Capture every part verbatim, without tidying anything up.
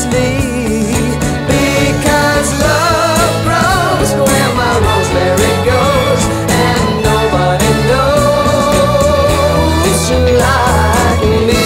endlessly. Because love grows where my rosemary goes, and nobody knows like me.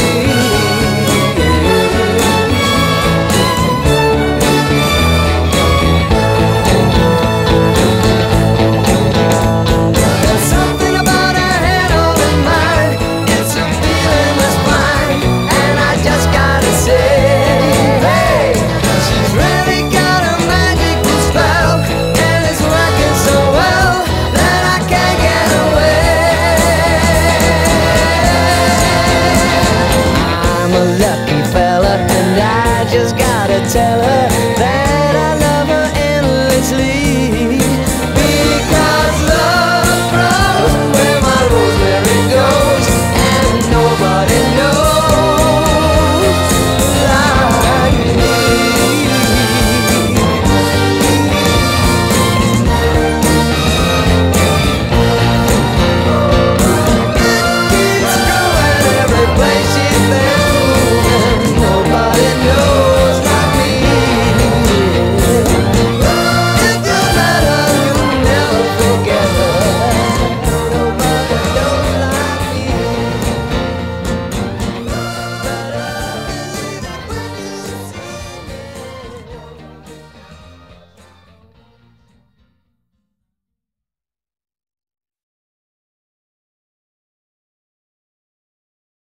There's something about her head over mine. It's a feeling that's fine, and I just gotta say, hey, she's really got a magical spell, and it's working so well that I can't get away. I'm a lucky fella, and I just gotta tell her